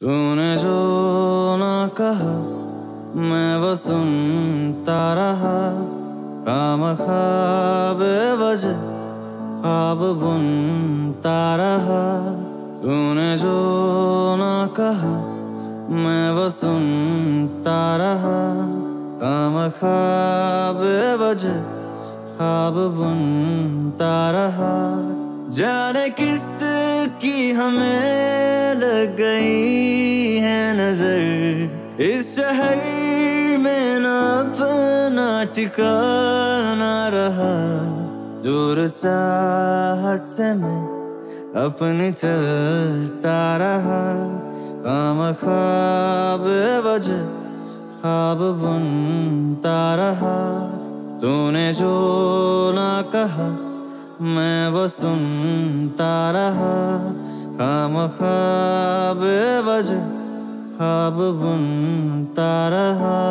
तूने जो ना कहा मैं वो सुनता रहा। खामखा बेवजह ख्वाब बुनता रहा। तूने जो ना कहा मैं वो सुनता रहा। खामखा बेवजह ख्वाब बुनता रहा। जाने किस की हमें लग गई है नजर। इस शहर में ना अपना ठिकाना रहा। दूर चाहत से मैं अपनी चलता रहा। खामखा बेवजह ख्वाब बुनता रहा। तूने जो ना कहा मैं वो सुनता रहा। खामखा बेवजह ख्वाब बुनता रहा।